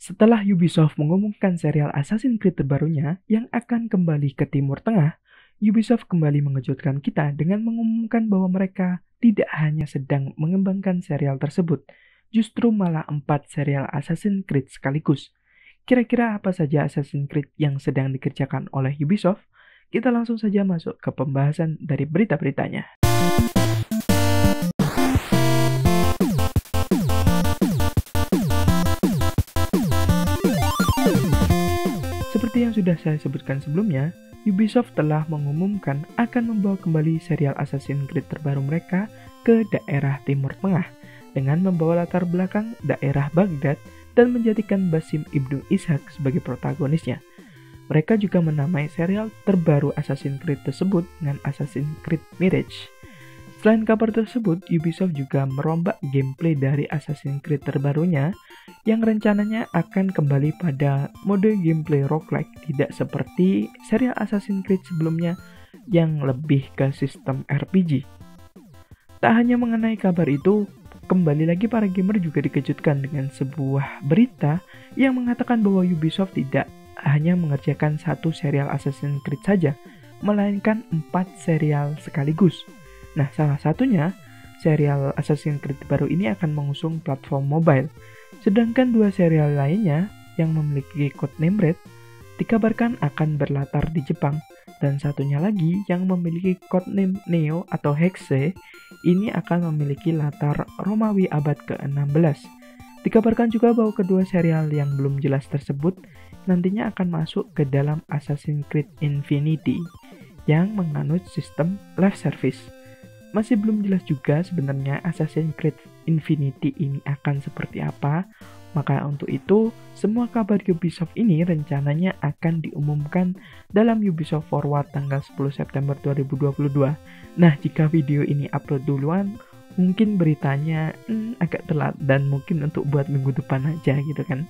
Setelah Ubisoft mengumumkan serial Assassin's Creed terbarunya yang akan kembali ke Timur Tengah, Ubisoft kembali mengejutkan kita dengan mengumumkan bahwa mereka tidak hanya sedang mengembangkan serial tersebut, justru malah 4 serial Assassin's Creed sekaligus. Kira-kira apa saja Assassin's Creed yang sedang dikerjakan oleh Ubisoft? Kita langsung saja masuk ke pembahasan dari berita-beritanya. Seperti yang sudah saya sebutkan sebelumnya, Ubisoft telah mengumumkan akan membawa kembali serial Assassin's Creed terbaru mereka ke daerah Timur Tengah dengan membawa latar belakang daerah Baghdad dan menjadikan Basim Ibnu Ishaq sebagai protagonisnya. Mereka juga menamai serial terbaru Assassin's Creed tersebut dengan Assassin's Creed Mirage. Selain kabar tersebut, Ubisoft juga merombak gameplay dari Assassin's Creed terbarunya yang rencananya akan kembali pada mode gameplay roguelike, tidak seperti serial Assassin's Creed sebelumnya yang lebih ke sistem RPG. Tak hanya mengenai kabar itu, kembali lagi para gamer juga dikejutkan dengan sebuah berita yang mengatakan bahwa Ubisoft tidak hanya mengerjakan satu serial Assassin's Creed saja, melainkan 4 serial sekaligus. Nah, salah satunya, serial Assassin's Creed baru ini akan mengusung platform mobile. Sedangkan 2 serial lainnya yang memiliki codename Red dikabarkan akan berlatar di Jepang. Dan satunya lagi yang memiliki codename Neo atau Hexe, ini akan memiliki latar Romawi abad ke-16. Dikabarkan juga bahwa kedua serial yang belum jelas tersebut nantinya akan masuk ke dalam Assassin's Creed Infinity yang menganut sistem live service. Masih belum jelas juga sebenarnya Assassin's Creed Infinity ini akan seperti apa, maka untuk itu semua kabar Ubisoft ini rencananya akan diumumkan dalam Ubisoft Forward tanggal 10 September 2022. Nah, jika video ini upload duluan, mungkin beritanya agak telat dan mungkin untuk buat minggu depan aja gitu kan.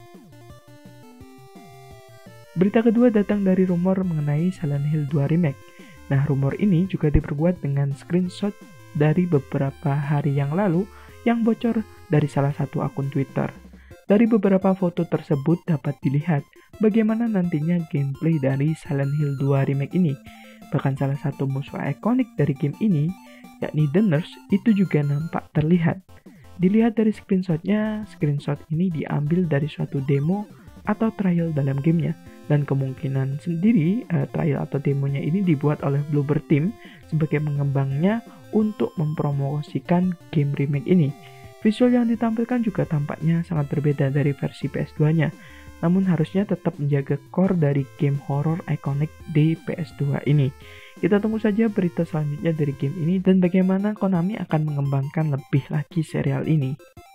Berita kedua datang dari rumor mengenai Silent Hill 2 Remake. Nah, rumor ini juga diperkuat dengan screenshot dari beberapa hari yang lalu yang bocor dari salah satu akun Twitter. Dari beberapa foto tersebut dapat dilihat bagaimana nantinya gameplay dari Silent Hill 2 Remake ini. Bahkan salah satu musuh ikonik dari game ini, yakni The Nurse, itu juga nampak terlihat. Dilihat dari screenshotnya, screenshot ini diambil dari suatu demo atau trial dalam gamenya, dan kemungkinan sendiri trial atau demonya ini dibuat oleh Bloober Team sebagai pengembangnya untuk mempromosikan game remake ini. Visual yang ditampilkan juga tampaknya sangat berbeda dari versi PS2-nya, namun harusnya tetap menjaga core dari game horror ikonik di PS2 ini. Kita tunggu saja berita selanjutnya dari game ini dan bagaimana Konami akan mengembangkan lebih lagi serial ini.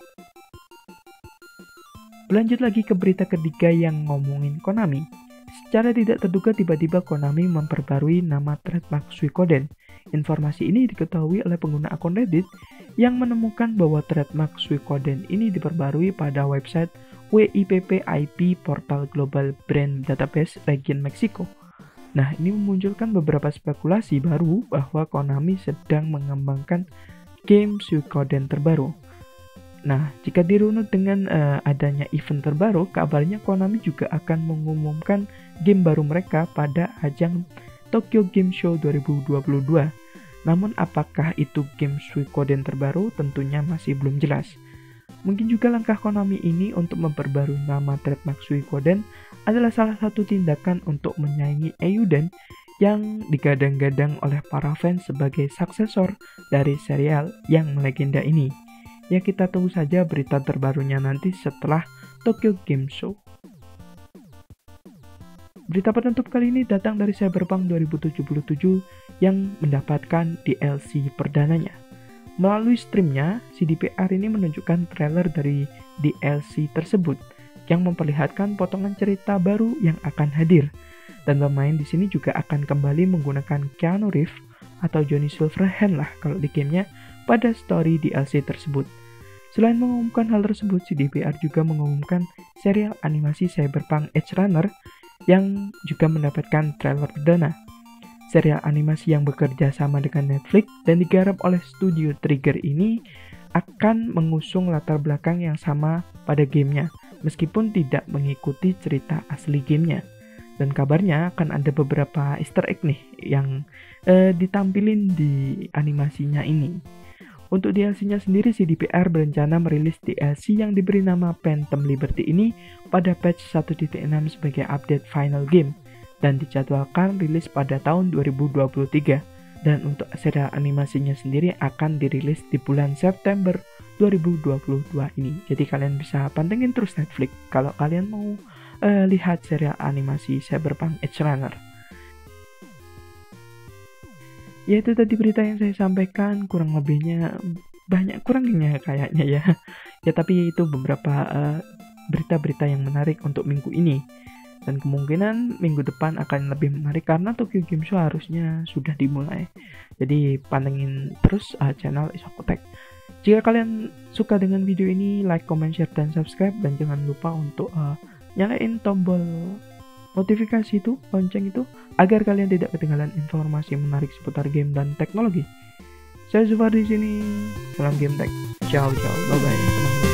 Lanjut lagi ke berita ketiga yang ngomongin Konami. Secara tidak terduga tiba-tiba Konami memperbarui nama trademark Suikoden. Informasi ini diketahui oleh pengguna akun Reddit yang menemukan bahwa trademark Suikoden ini diperbarui pada website WIPP-IP Portal Global Brand Database Region Meksiko. Nah, ini memunculkan beberapa spekulasi baru bahwa Konami sedang mengembangkan game Suikoden terbaru. Nah, jika dirunut dengan adanya event terbaru, kabarnya Konami juga akan mengumumkan game baru mereka pada ajang Tokyo Game Show 2022. Namun apakah itu game Suikoden terbaru tentunya masih belum jelas. Mungkin juga langkah Konami ini untuk memperbarui nama trademark Suikoden adalah salah satu tindakan untuk menyaingi Eiyuden yang digadang-gadang oleh para fans sebagai suksesor dari serial yang melegenda ini. Ya, kita tunggu saja berita terbarunya nanti setelah Tokyo Game Show. Berita penutup kali ini datang dari Cyberpunk 2077 yang mendapatkan DLC perdananya. Melalui streamnya, CDPR ini menunjukkan trailer dari DLC tersebut yang memperlihatkan potongan cerita baru yang akan hadir. Dan pemain di sini juga akan kembali menggunakan Keanu Reeves atau Johnny Silverhand lah kalau di gamenya pada story DLC tersebut. Selain mengumumkan hal tersebut, CDPR juga mengumumkan serial animasi Cyberpunk Edge Runner yang juga mendapatkan trailer perdana. Serial animasi yang bekerja sama dengan Netflix dan digarap oleh studio Trigger ini akan mengusung latar belakang yang sama pada gamenya, meskipun tidak mengikuti cerita asli gamenya. Dan kabarnya akan ada beberapa Easter egg nih yang ditampilin di animasinya ini. Untuk DLC-nya sendiri, CDPR berencana merilis DLC yang diberi nama Phantom Liberty ini pada patch 1.6 sebagai update final game dan dijadwalkan rilis pada tahun 2023. Dan untuk serial animasinya sendiri akan dirilis di bulan September 2022 ini. Jadi kalian bisa pantengin terus Netflix kalau kalian mau lihat serial animasi Cyberpunk Edge Runner. Ya itu tadi berita yang saya sampaikan, kurang lebihnya banyak kurangnya kayaknya ya. Ya tapi itu beberapa berita-berita yang menarik untuk minggu ini. Dan kemungkinan minggu depan akan lebih menarik karena Tokyo Game Show harusnya sudah dimulai. Jadi pantengin terus channel Isokotek. Jika kalian suka dengan video ini, like, comment, share, dan subscribe. Dan jangan lupa untuk nyalain tombol notifikasi itu, lonceng itu, agar kalian tidak ketinggalan informasi menarik seputar game dan teknologi. Saya Zufar di sini. Salam Game Tech. Ciao, bye bye.